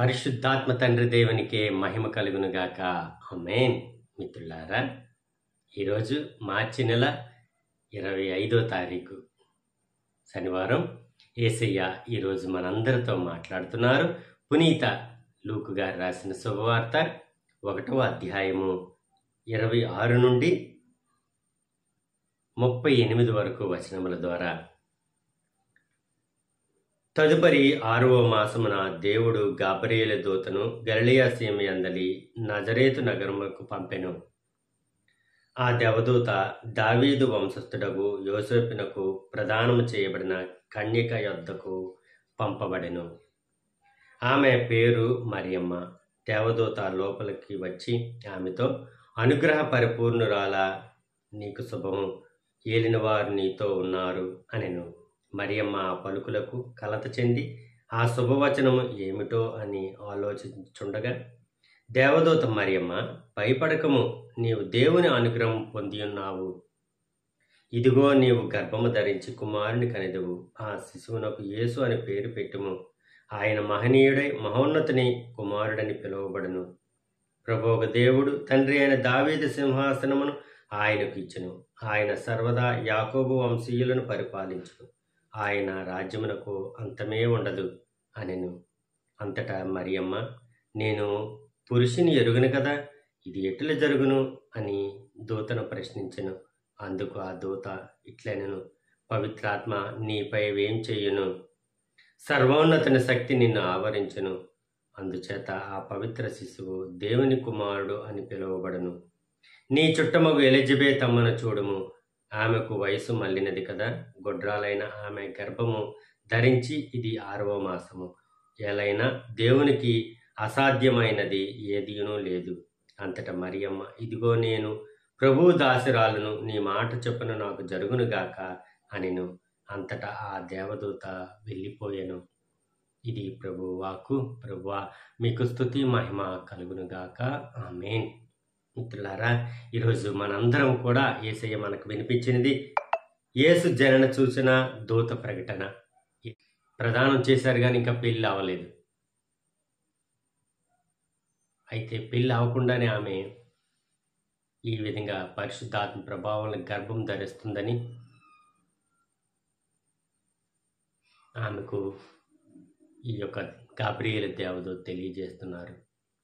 పరిశుద్ధాత్మ తండ్రి దేవునికే మహిమ కలుగునుగాక. ఆమేన్. మిత్రులారా, ఈరోజు మార్చి నెల 25వ తారీఖు శనివారం. యేసయ్య ఈరోజు మనందరితో మాట్లాడుతున్నారు. పునీత లూకు గారు రాసిన శుభవార్త 1వ అధ్యాయము 26 నుండి 38 వరకు వచనముల ద్వారా. తదుపరి 6వ మాసమున దేవుడు గాబ్రియేలు దూతను గలిలయ సీమయందలి నజరేతు నగరముకు పంపెను. ఆ దేవదూత దావీదు వంశస్థుడగు యోసేపునకు ప్రదానము చేయబడిన కన్యక యొద్దకు పంపబడెను. ఆమె పేరు మరియమ్మ. దేవదూత లోపలికి వచ్చి ఆమెతో, అనుగ్రహ పరిపూర్ణురాలా, నీకు శుభము, ఏలినవారు నీతో ఉన్నారు అనెను. మరియమ్మ ఆ పలుకులకు కలత చెంది ఆ శుభవచనము ఏమిటో అని ఆలోచించుండగా, దేవదూత, మరియమ్మ, భయపడకము, నీవు దేవుని అనుగ్రహం పొందియున్నావు. ఇదిగో, నీవు గర్భము ధరించి కుమారుని కనెదవు. ఆ శిశువునకు యేసు అని పేరు పెట్టుము. ఆయన మహనీయుడై మహోన్నతుని కుమారుడని పిలువబడును. ప్రభువగు దేవుడు తండ్రి అయిన దావీదు సింహాసనమును ఆయనకు ఇచ్చెను. ఆయన సర్వదా యాకోబు వంశీయులను పరిపాలించును. ఆయన రాజ్యమునకు అంతమే ఉండదు అనెను. అంతటా మరియమ్మ, నేను పురుషుని ఎరుగను కదా, ఇది ఎట్లా జరుగును అని దూతను ప్రశ్నించెను. అందుకు ఆ దూత ఇట్లనెను, పవిత్రాత్మ నీపై వేం చెయ్యును, సర్వోన్నతుని శక్తి నిన్ను ఆవరించును. అందుచేత ఆ పవిత్ర శిశువు దేవుని కుమారుడు అని పిలువబడును. నీ చుట్టమగు ఎలిజబెత్ అమ్మను చూడుము. ఆమెకు వయసు మళ్ళినది కదా. గొడ్రాలైన ఆమె గర్భము ధరించి ఇది 6వ మాసము. ఏలైనా దేవునికి అసాధ్యమైనది ఏదీనూ లేదు. అంతటా మరియమ్మ, ఇదిగో నేను ప్రభువు దాసురాలను, నీ మాట చొప్పున నాకు జరుగునుగాక అనెను. అంతటా ఆ దేవదూత వెళ్ళిపోయెను. ఇది ప్రభువు వాక్కు. ప్రభువా, మీకు స్తుతి మహిమ కలుగునుగాక. ఆమేన్. మిత్రులారా, ఈరోజు మనందరం కూడా యేసయ్య మనకు వినిపించినది యేసు జనన సూచన దూత ప్రకటన. ప్రదానం చేశారు కానీ ఇంకా పెళ్ళి అవ్వలేదు. అయితే పెళ్ళి అవ్వకుండానే ఆమె ఈ విధంగా పరిశుద్ధాత్మ ప్రభావం గర్భం ధరిస్తుందని ఆమెకు ఈ యొక్క గాబ్రియేలు దేవదూత తెలియజేస్తున్నారు.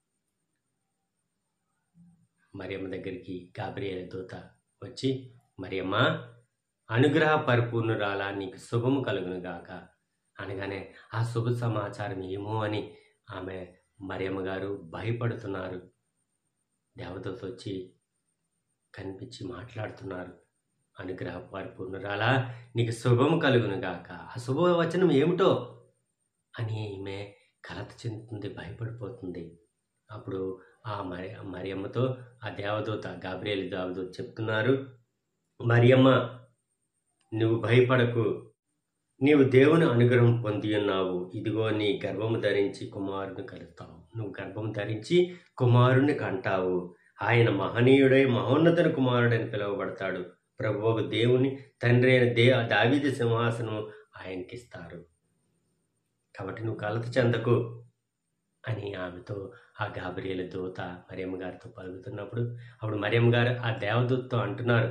మరియమ్మ దగ్గరికి గాబ్రియేలు దూత వచ్చి, మరియమ్మ, అనుగ్రహ పరిపూర్ణురాలా, నీకు శుభము కలుగునుగాక అనగానే ఆ శుభ సమాచారం ఏమో అని ఆమె మరియమ్మ గారు భయపడుతున్నారు. దేవదూత వచ్చి కనిపించి మాట్లాడుతున్నారు. అనుగ్రహ పరిపూర్ణురాలా, నీకు శుభము కలుగునుగాక. ఆ శుభవచనం ఏమిటో అని ఈమె కలత చెందుతుంది, భయపడిపోతుంది. అప్పుడు ఆ మరియమ్మతో ఆ దేవదూత గాబ్రియేలు దేవదూత చెప్తున్నారు, మరియమ్మ, నువ్వు భయపడకు, నీవు దేవుని అనుగ్రహం పొంది ఉన్నావు. ఇదిగో, నీ గర్భము ధరించి కుమారుని కలుగుతావు. నువ్వు గర్భం ధరించి కుమారుని కంటావు. ఆయన మహనీయుడై మహోన్నతుని కుమారుడని పిలువబడతాడు. ప్రభువు దేవుని తండ్రి అయిన దావీదు సింహాసనం ఆయనకిస్తారు. కాబట్టి నువ్వు కలత చెందకు అని ఆమెతో ఆ గాబ్రియేలు దూత మరియమ్మ గారితో పలుకుతున్నప్పుడు, అప్పుడు మరియమ్మ గారు ఆ దేవదూతతో అంటున్నారు,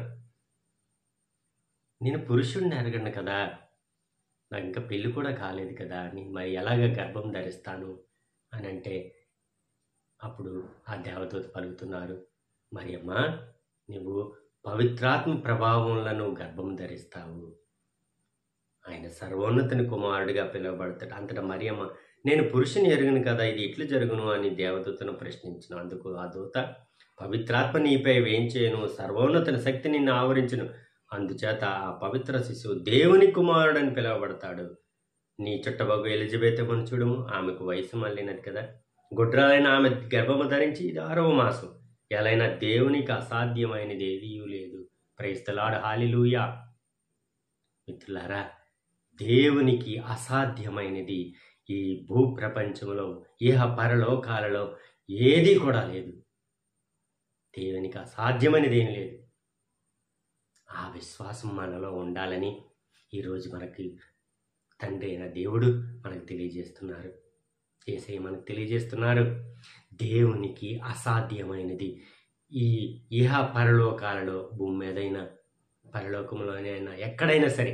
నేను పురుషుడిని ఎరగను కదా, నాకు ఇంకా పెళ్ళి కూడా కాలేదు కదా, నేను మరి ఎలాగ గర్భం ధరిస్తాను అని అంటే, అప్పుడు ఆ దేవదూత పలుకుతున్నారు, మరియమ్మ, నువ్వు పవిత్రాత్మ ప్రభావంలో గర్భం ధరిస్తావు. ఆయన సర్వోన్నతుని కుమారుడిగా పిలువబడతాడు. అంతటా మరియమ్మ, నేను పురుషుని ఎరుగను కదా, ఇది ఎట్లు జరుగును అని దేవదూతను ప్రశ్నించిన. అందుకు ఆ దూత, పవిత్రాత్మ నీపై వేయించేను, సర్వోన్నతుని శక్తి నిన్ను ఆవరించును. అందుచేత ఆ పవిత్ర శిశువు దేవుని కుమారుడని పిలువబడతాడు. నీ చుట్టబగు ఎలిజబెత్ అమ్మను చూడము. ఆమెకు వయసు మళ్ళినది కదా. గొడ్రాలైన ఆమె గర్భము ధరించి ఇది 6వ మాసం. ఎలైనా దేవునికి అసాధ్యమైనది ఏదీ లేదు. Praise the Lord, hallelujah. మిత్రులారా, దేవునికి అసాధ్యమైనది ఈ భూ ప్రపంచంలో, ఇహ పరలోకాలలో ఏదీ కూడా లేదు. దేవునికి అసాధ్యమైనది ఏం లేదు. ఆ విశ్వాసం మనలో ఉండాలని ఈరోజు మనకి తండ్రి అయిన దేవుడు మనకు తెలియజేస్తున్నారు. యేసయ్య మనకు తెలియజేస్తున్నారు. దేవునికి అసాధ్యమైనది ఈ ఇహ పరలోకాలలో, భూమి మీదైనా పరలోకంలోనైనా ఎక్కడైనా సరే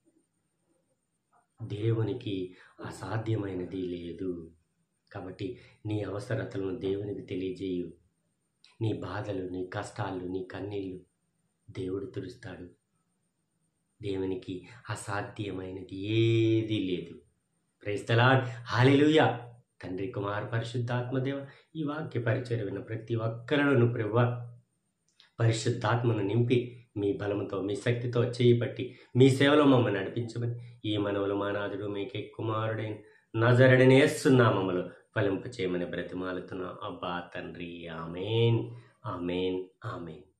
దేవునికి అసాధ్యమైనది లేదు. కాబట్టి నీ అవసరతలను దేవునికి తెలియజేయు. నీ బాధలు, నీ కష్టాలు, నీ కన్నీళ్ళు దేవుడు తుడుస్తాడు. దేవునికి అసాధ్యమైనది ఏదీ లేదు. Praise the Lord. హల్లెలూయా. తండ్రి, కుమార, పరిశుద్ధాత్మదేవ, ఈ వాక్య పరిచర్య విన్న ప్రతి ఒక్కరిలోనూ ప్రభువా పరిశుద్ధాత్మను నింపి మీ బలముతో, మీ శక్తితో చేయి పట్టి మీ సేవలో మమ్మల్ని నడిపించమని ఈ మనవులు మానాథుడు మీకే కుమారుడైన నజరుడైన యేసు నామములో ఫలింపచేయమని బ్రతిమాలుతున్నాం అబ్బా తండ్రి. ఆమేన్, ఆమేన్, ఆమేన్.